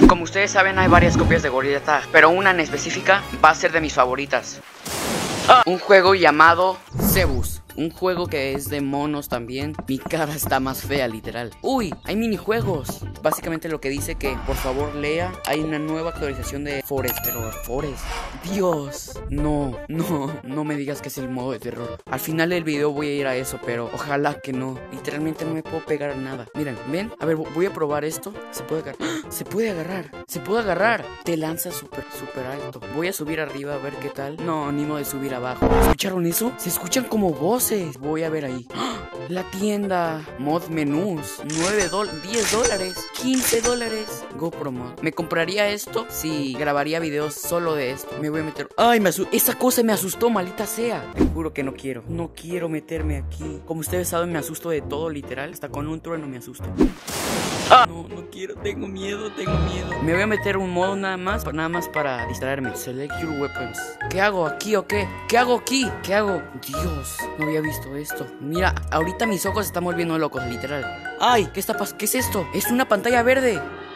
Como ustedes saben, hay varias copias de Gorilla Tag, pero una en específica va a ser de mis favoritas. Un juego llamado Cebus. Un juego que es de monos también. Mi cara está más fea, literal. Uy, hay minijuegos. Básicamente lo que dice que, por favor, lea. Hay una nueva actualización de Forest. Pero Forest, Dios, no me digas que es el modo de terror. Al final del video voy a ir a eso, pero ojalá que no. Literalmente no me puedo pegar a nada. Miren, ven, a ver, voy a probar esto. Se puede agarrar, se puede agarrar, se puede agarrar. Te lanza súper alto. Voy a subir arriba a ver qué tal. No, ni modo de subir abajo. ¿Escucharon eso? Se escuchan como voces. Voy a ver ahí. La tienda. Mod menús. 10 dólares. 15 dólares. GoPro Mod. Me compraría esto si grabaría videos solo de esto. Me voy a meter. Ay, esa cosa me asustó, maldita sea. Te juro que no quiero. No quiero meterme aquí. Como ustedes saben, me asusto de todo, literal. Hasta con un trueno me asusto. No quiero. Tengo miedo. Me voy a meter un modo nada más para distraerme. Select your weapons. ¿Qué hago aquí o qué? ¿Qué hago aquí? ¿Qué hago? Dios, no había visto esto. Mira, ahorita mis ojos se están volviendo locos, literal. Ay, ¿qué está pasando? ¿Qué es esto? Es una pantalla verde.